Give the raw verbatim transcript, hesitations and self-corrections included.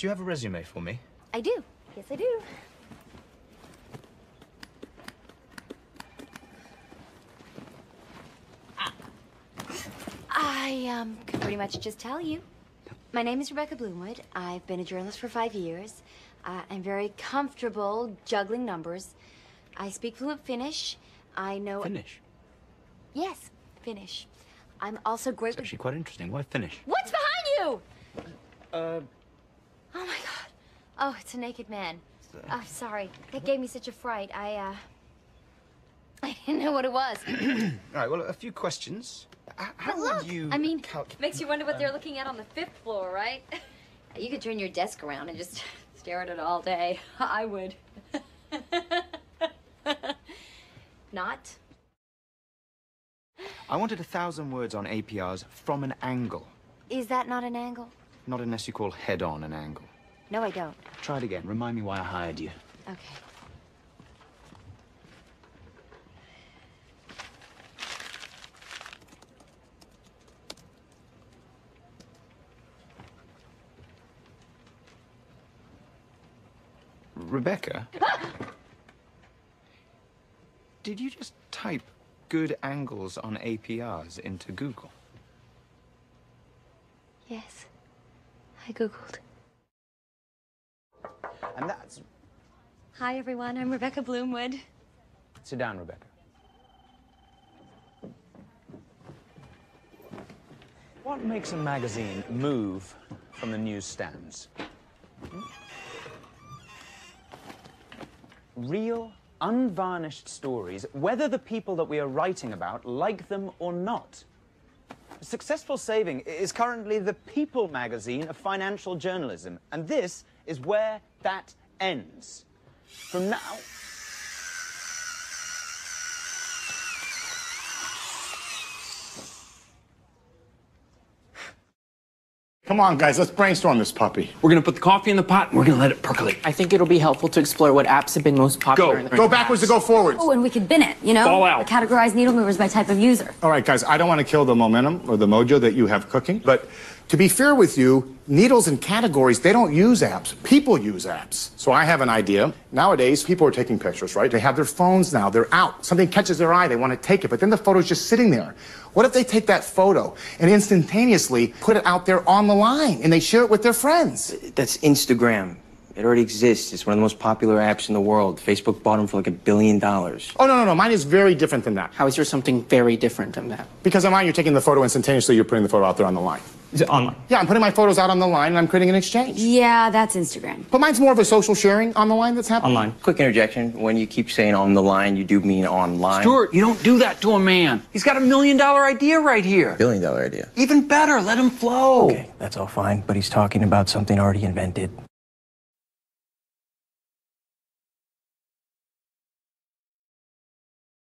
Do you have a resume for me? I do. Yes, I do. I, um, can pretty much just tell you. My name is Rebecca Bloomwood. I've been a journalist for five years. Uh, I'm very comfortable juggling numbers. I speak fluent Finnish. I know... Finnish? Yes, Finnish. I'm also great It's with... actually quite interesting. Why Finnish? What's behind you? Uh... Oh, my God. Oh, it's a naked man. Oh, sorry. That gave me such a fright. I, uh... I didn't know what it was. All right, well, a few questions. H how But look, would you... I mean, calc- makes you wonder what they're looking at on the fifth floor, right? You could turn your desk around and just stare at it all day. I would. Not? I wanted a thousand words on A P Rs from an angle. Is that not an angle? Not unless you call head-on an angle. No, I don't. Try it again. Remind me why I hired you. Okay. Rebecca? Did you just type good angles on A P Rs into Google? Yes. I Googled. And that's... Hi, everyone. I'm Rebecca Bloomwood. Sit down, Rebecca. What makes a magazine move from the newsstands? Hmm? Real, unvarnished stories, whether the people that we are writing about like them or not. Successful Saving is currently the People magazine of financial journalism, and this is where that ends. From now... Come on, guys, let's brainstorm this puppy. We're gonna put the coffee in the pot and we're gonna let it percolate. I think it'll be helpful to explore what apps have been most popular Go. in the Go backwards to go forwards. Oh, and we could bin it, you know? Fall out. Categorize needle movers by type of user. All right, guys, I don't want to kill the momentum or the mojo that you have cooking, but to be fair with you, needles and categories, they don't use apps. People use apps. So I have an idea. Nowadays, people are taking pictures, right? They have their phones now. They're out. Something catches their eye. They want to take it, but then the photo's just sitting there. What if they take that photo and instantaneously put it out there on the line and they share it with their friends? That's Instagram. It already exists. It's one of the most popular apps in the world. Facebook bought them for like a billion dollars. Oh, no, no, no. Mine is very different than that. How is yours something very different than that? Because on mine, you're taking the photo instantaneously, you're putting the photo out there on the line. Is it online? Yeah, I'm putting my photos out on the line and I'm creating an exchange. Yeah, that's Instagram. But mine's more of a social sharing on the line that's happening. Online. Quick interjection. When you keep saying on the line, you do mean online. Stuart, you don't do that to a man. He's got a million dollar idea right here. Billion dollar idea. Even better, let him flow. Okay, that's all fine, but he's talking about something already invented.